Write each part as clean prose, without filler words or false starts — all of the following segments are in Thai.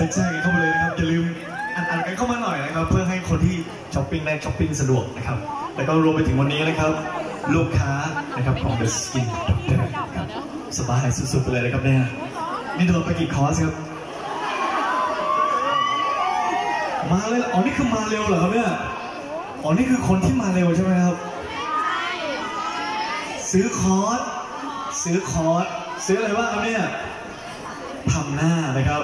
แทรกกันเข้ามาเลยนะครับอย่าลืมอ่านกันเข้ามาหน่อยนะครับเพื่อให้คนที่ช้อปปิ้งได้ช้อปปิ้งสะดวกนะครับแล้วก็รวมไปถึงวันนี้นะครับลูกค้านะครับของ The Skin Doctor ครับสบายสุดๆไปเลยนะครับเนี่ยนี่โดนไปกี่คอร์สครับมาเลยอ๋อนี่คือมาเร็วเหรอครับเนี่ยอ๋อนี่คือคนที่มาเร็วใช่ไหมครับซื้อคอร์สซื้ออะไรบ้างครับเนี่ยทำหน้านะครับ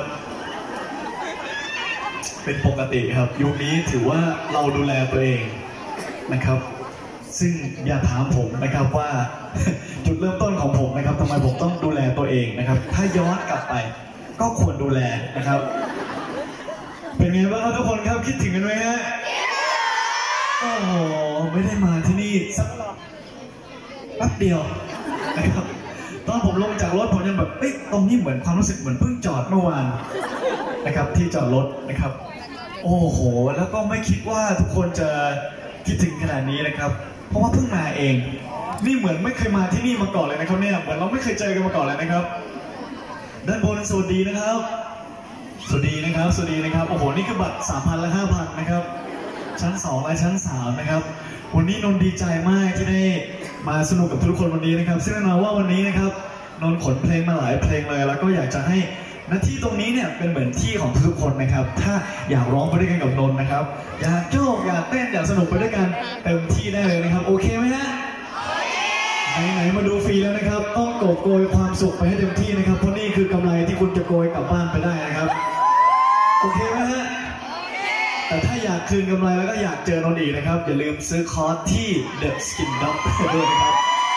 เป็นปกติครับยุคนี้ถือว่าเราดูแลตัวเองนะครับซึ่งอย่าถามผมนะครับว่าจุดเริ่มต้นของผมนะครับทำไมผมต้องดูแลตัวเองนะครับถ้าย้อนกลับไปก็ควรดูแลนะครับเป็นไงบ้างครับทุกคนครับคิดถึงกันไหมฮะโอ้โหไม่ได้มาที่นี่สักแป๊บเดียวนะครับตอนผมลงจากรถผมยังแบบเอ๊ะตรงนี้เหมือนความรู้สึกเหมือนเพิ่งจอดเมื่อวานนะครับที่จอดรถนะครับโอ้โหแล้วก็ไม่คิดว่าทุกคนจะคิดถึงขนาดนี้นะครับเพราะว่าเพิ่งมาเองนี่เหมือนไม่เคยมาที่นี่มาก่อนเลยนะครับเนี่ยเหมือนเราไม่เคยเจอกันมาก่อนเลยนะครับด้านบนสวัสดีนะครับสวัสดีนะครับโอ้โหนี่คือบัตร 3,000 และ 5,000 นะครับชั้น 2 และชั้น 3 นะครับวันนี้นนท์ดีใจมากที่ได้มาสนุกกับทุกคนวันนี้นะครับซึ่งแน่นอนว่าวันนี้นะครับนนท์ขนเพลงมาหลายเพลงเลยแล้วก็อยากจะให้หน้าที่ตรงนี้เนี่ยเป็นเหมือนที่ของทุกคนนะครับถ้าอยากร้องไปด้วยกันกับนนท์นะครับอยากโยกอยากเต้นอยากสนุกไปด้วยกันเต็มที่ได้เลยนะครับโอเคไหมฮะไหนมาดูฟรีแล้วนะครับต้องกอบโกยความสุขไปให้เต็มที่นะครับเพราะนี่คือกำไรที่คุณจะโกยกลับบ้านไปได้นะครับโอเคไหมฮะแต่ถ้าอยากคืนกำไรแล้วก็อยากเจอนนท์อีกนะครับอย่าลืมซื้อคอร์สที่ The Skin Doctor ด้วยนะครับ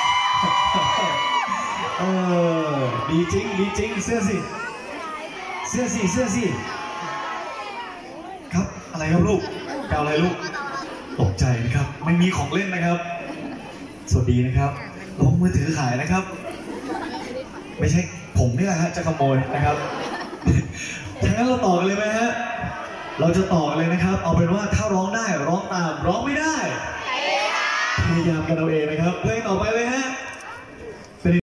ดีจริงเสื้อสิครับอะไรครับลูกแปลอะไรลูกตกใจนะครับไม่มีของเล่นนะครับสวัสดีนะครับลงมือถือขายนะครับไม่ใช่ผมนี่แหละฮะจะขโมยนะครับทั้งนั้นเราต่อกันเลยไหมฮะเราจะต่อกันเลยนะครับเอาเป็นว่าถ้าร้องได้ร้องตามร้องไม่ได้พยายามกันเอาเองนะครับเพลงต่อไปเลยฮะ